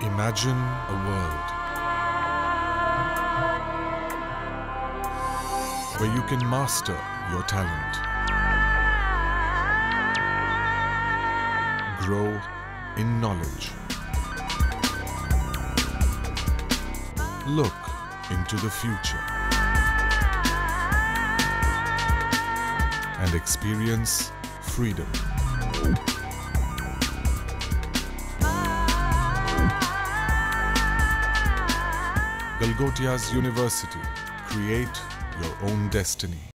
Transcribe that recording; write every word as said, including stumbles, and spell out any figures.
Imagine a world where you can master your talent, grow in knowledge, look into the future, and experience freedom. Galgotias University. Create your own destiny.